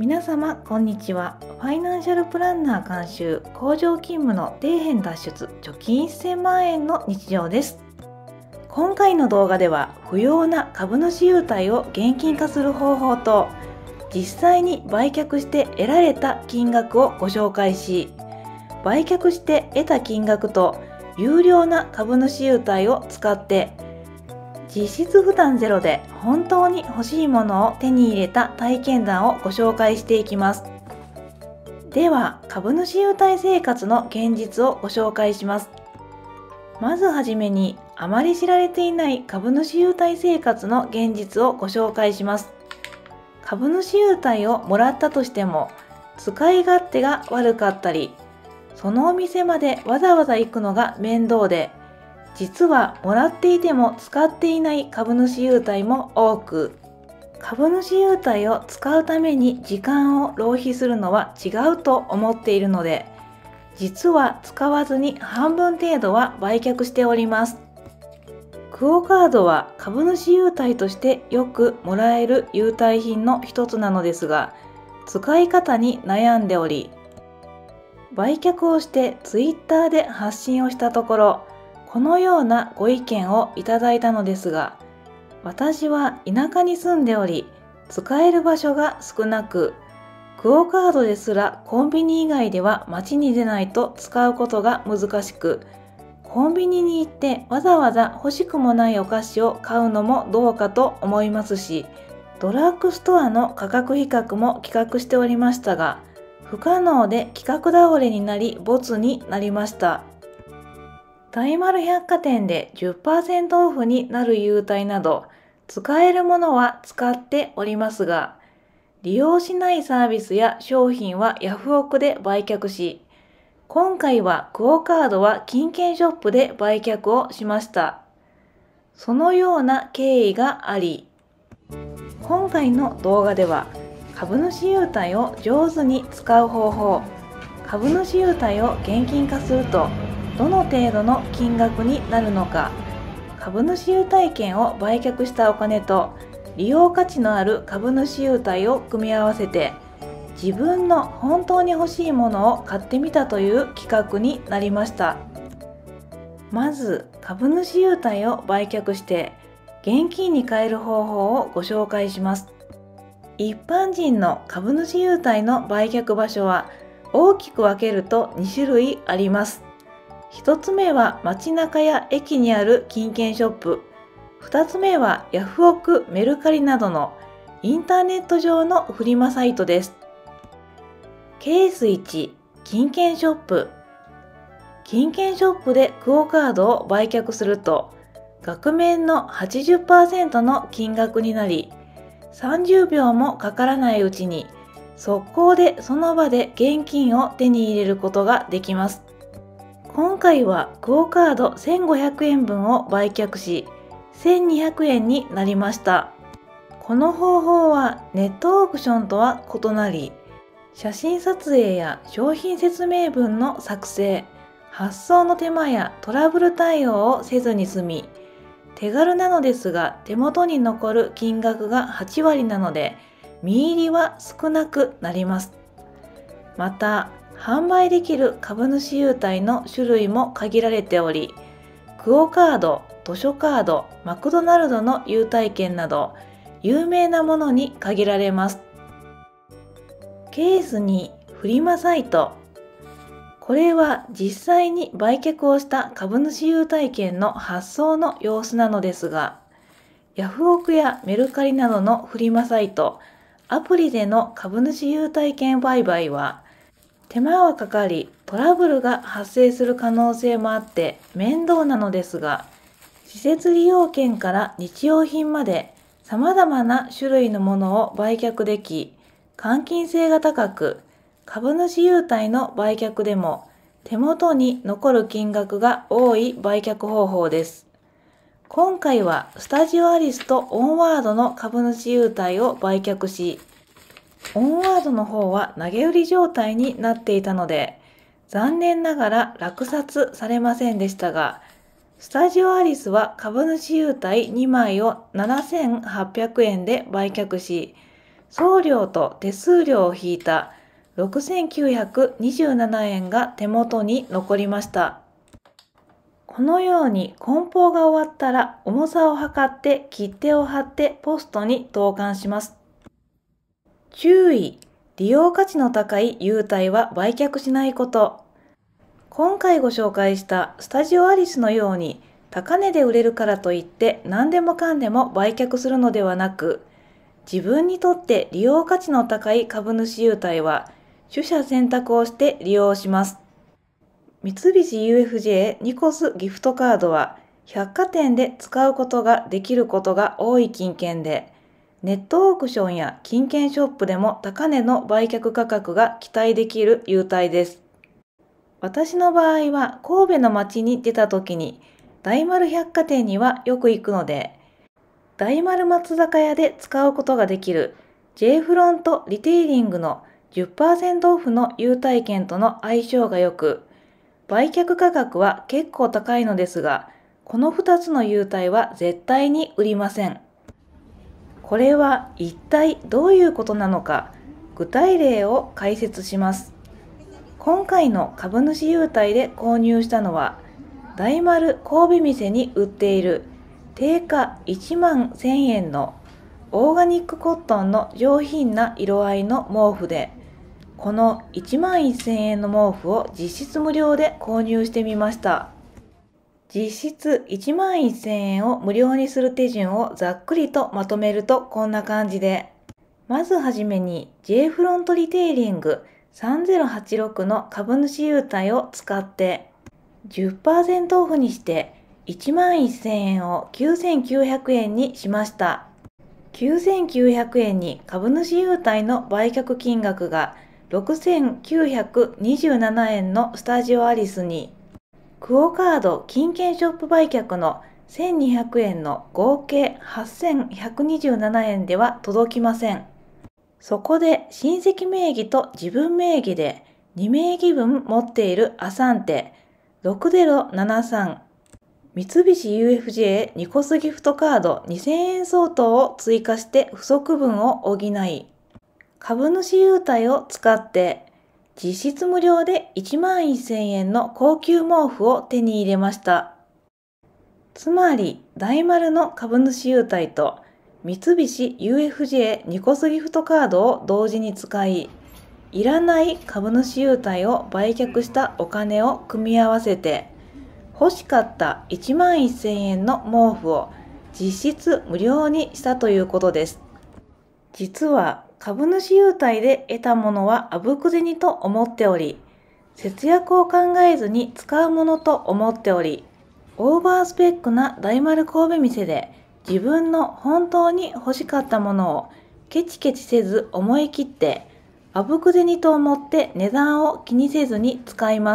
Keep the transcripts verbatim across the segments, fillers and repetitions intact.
皆様こんにちは。ファイナンシャルプランナー監修、工場勤務の底辺脱出、貯金せんまんえんの日常です。今回の動画では不要な株主優待を現金化する方法と、実際に売却して得られた金額をご紹介し、売却して得た金額と有料な株主優待を使って実質負担ゼロで本当に欲しいものを手に入れた体験談をご紹介していきます。では、株主優待生活の現実をご紹介します。まずはじめに、あまり知られていない株主優待生活の現実をご紹介します。株主優待をもらったとしても、使い勝手が悪かったり、そのお店までわざわざ行くのが面倒で、実はもらっていても使っていない株主優待も多く、株主優待を使うために時間を浪費するのは違うと思っているので、実は使わずに半分程度は売却しております。クオカードは株主優待としてよくもらえる優待品の一つなのですが、使い方に悩んでおり、売却をしてツイッターで発信をしたところ、このようなご意見をいただいたのですが、私は田舎に住んでおり、使える場所が少なく、クオカードですらコンビニ以外では街に出ないと使うことが難しく、コンビニに行ってわざわざ欲しくもないお菓子を買うのもどうかと思いますし、ドラッグストアの価格比較も企画しておりましたが、不可能で企画倒れになり没になりました。大丸百貨店で じゅっパーセント オフになる優待など、使えるものは使っておりますが、利用しないサービスや商品はヤフオクで売却し、今回はクオカードは金券ショップで売却をしました。そのような経緯があり、今回の動画では株主優待を上手に使う方法、株主優待を現金化するとどの程度の金額になるのか、株主優待券を売却したお金と利用価値のある株主優待を組み合わせて自分の本当に欲しいものを買ってみたという企画になりました。まず株主優待を売却して現金に換える方法をご紹介します。一般人の株主優待の売却場所は大きく分けるとに種類あります。一つ目は街中や駅にある金券ショップ。二つ目はヤフオク、メルカリなどのインターネット上のフリマサイトです。ケースいち、金券ショップ。金券ショップでクオカードを売却すると、額面の はちじゅっパーセント の金額になり、さんじゅうびょうもかからないうちに、速攻でその場で現金を手に入れることができます。今回はクオカードせんごひゃくえんぶんを売却し、せんにひゃくえんになりました。この方法はネットオークションとは異なり、写真撮影や商品説明文の作成、発送の手間やトラブル対応をせずに済み、手軽なのですが手元に残る金額がはちわりなので、見入りは少なくなります。また、販売できる株主優待の種類も限られており、クオカード、図書カード、マクドナルドの優待券など有名なものに限られます。ケースにフリマサイト。これは実際に売却をした株主優待券の発送の様子なのですが、ヤフオクやメルカリなどのフリマサイト、アプリでの株主優待券売買は手間はかかりトラブルが発生する可能性もあって面倒なのですが、施設利用券から日用品まで様々な種類のものを売却でき、換金性が高く、株主優待の売却でも手元に残る金額が多い売却方法です。今回はスタジオアリスとオンワードの株主優待を売却し、オンワードの方は投げ売り状態になっていたので、残念ながら落札されませんでしたが、スタジオアリスは株主優待にまいをななせんはっぴゃくえんで売却し、 送料と手数料を引いたろくせんきゅうひゃくにじゅうななえんが手元に残りました。このように梱包が終わったら重さを測って切手を貼ってポストに投函します。注意！利用価値の高い優待は売却しないこと。今回ご紹介したスタジオアリスのように高値で売れるからといって何でもかんでも売却するのではなく、自分にとって利用価値の高い株主優待は取捨選択をして利用します。三菱 ユーエフジェー ニコスギフトカードは百貨店で使うことができることが多い金券で、ネットオークションや金券ショップでも高値の売却価格が期待できる優待です。私の場合は神戸の街に出た時に大丸百貨店にはよく行くので、大丸松坂屋で使うことができる J フロントリテイリングの じゅっパーセント オフの優待券との相性が良く、売却価格は結構高いのですが、このふたつの優待は絶対に売りません。これは一体どういうことなのか、具体例を解説します。今回の株主優待で購入したのは、大丸神戸店に売っている定価いちまんせんえんのオーガニックコットンの上品な色合いの毛布で、このいちまんせんえんの毛布を実質無料で購入してみました。実質いちまんせんえんを無料にする手順をざっくりとまとめるとこんな感じで、まずはじめに J フロントリテイリングさんぜろはちろくの株主優待を使って じゅっパーセント オフにしていちまんせんえんをきゅうせんきゅうひゃくえんにしました。きゅうせんきゅうひゃくえんに株主優待の売却金額がろくせんきゅうひゃくにじゅうななえんのスタジオアリスに、クオカード金券ショップ売却のせんにひゃくえんの合計はっせんひゃくにじゅうななえんでは届きません。そこで親戚名義と自分名義でにめいぎぶん持っているアサンテろくゼロななさん、三菱 ユーエフジェー ニコスギフトカードにせんえん相当を追加して不足分を補い、株主優待を使って実質無料でいちまんせんえんの高級毛布を手に入れました。つまり大丸の株主優待と三菱 ユーエフジェー ニコスギフトカードを同時に使い、いらない株主優待を売却したお金を組み合わせて、欲しかったいちまんせんえんの毛布を実質無料にしたということです。実は株主優待で得たものはあぶく銭と思っており、節約を考えずに使うものと思っており、オーバースペックな大丸神戸店で自分の本当に欲しかったものをケチケチせず思い切ってあぶく銭と思って値段を気にせずに使います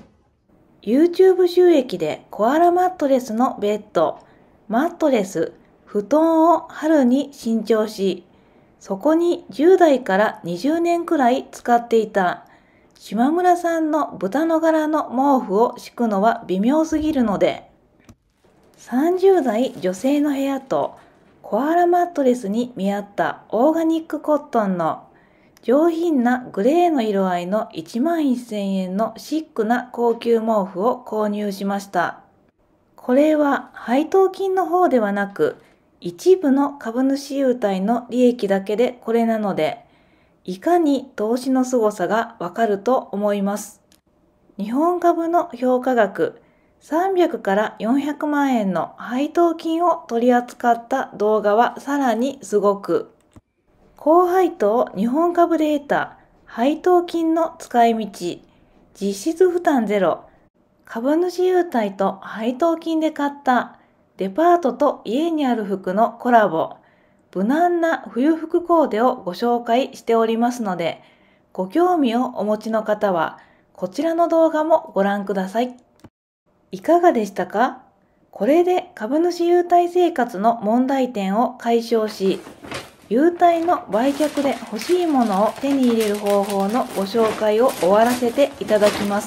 。YouTube 収益でコアラマットレスのベッド、マットレス、布団を春に新調し、そこにじゅうだいからにじゅうねんくらい使っていた島村さんの豚の柄の毛布を敷くのは微妙すぎるので、さんじゅうだい女性の部屋とコアラマットレスに見合ったオーガニックコットンの上品なグレーの色合いのいちまんせんえんのシックな高級毛布を購入しました。これは配当金の方ではなく、一部の株主優待の利益だけでこれなので、いかに投資の凄さがわかると思います。日本株の評価額さんびゃくからよんひゃくまんえんの配当金を取り扱った動画はさらにすごく、高配当日本株で得た配当金の使い道、実質負担ゼロ、株主優待と配当金で買ったデパートと家にある服のコラボ、無難な冬服コーデをご紹介しておりますので、ご興味をお持ちの方はこちらの動画もご覧ください。いかがでしたか？これで株主優待生活の問題点を解消し、優待の売却で欲しいものを手に入れる方法のご紹介を終わらせていただきます。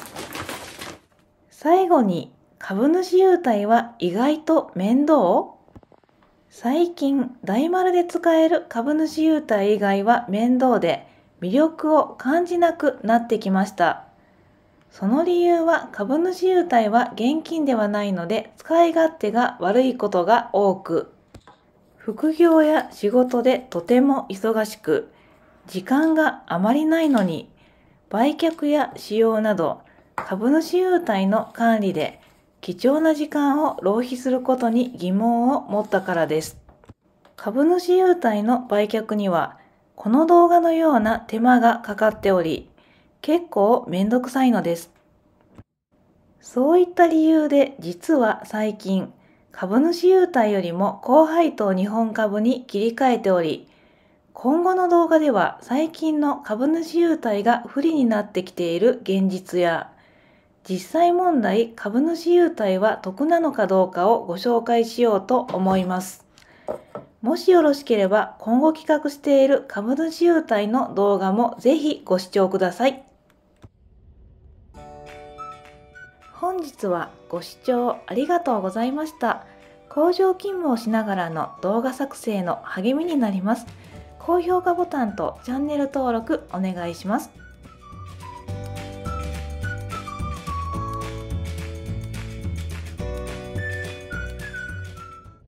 最後に、株主優待は意外と面倒？ 最近、大丸で使える株主優待以外は面倒で魅力を感じなくなってきました。その理由は株主優待は現金ではないので使い勝手が悪いことが多く、副業や仕事でとても忙しく、時間があまりないのに、売却や使用など株主優待の管理で貴重な時間を浪費することに疑問を持ったからです。株主優待の売却にはこの動画のような手間がかかっており、結構めんどくさいのです。そういった理由で実は最近、株主優待よりも高配当日本株に切り替えており、今後の動画では最近の株主優待が不利になってきている現実や、実際問題株主優待は得なのかどうかをご紹介しようと思います。もしよろしければ今後企画している株主優待の動画もぜひご視聴ください。本日はご視聴ありがとうございました。工場勤務をしながらの動画作成の励みになります。高評価ボタンとチャンネル登録お願いします。